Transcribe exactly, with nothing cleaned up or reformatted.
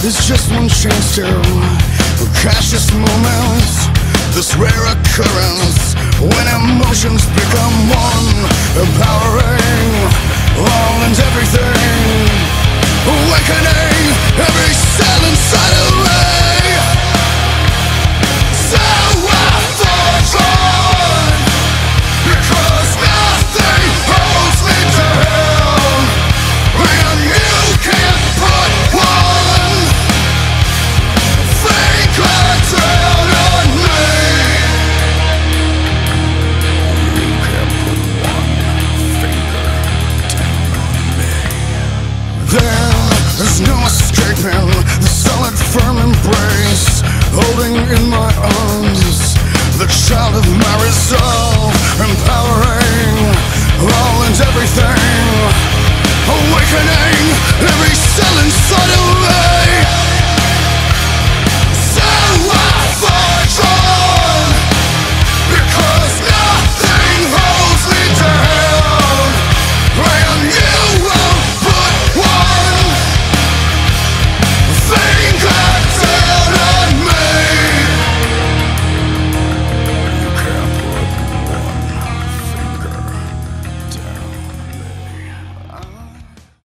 is just one chance to catch this moment, this rare occurrence, when emotions become one, empowering all and everything, awakening every cell inside of me. So I fall on, because nothing holds me down, and you can't put one finger down on me. You can't put one finger down on me. There's no escaping the solid firm embrace, holding in my arms the child of my resolve and power.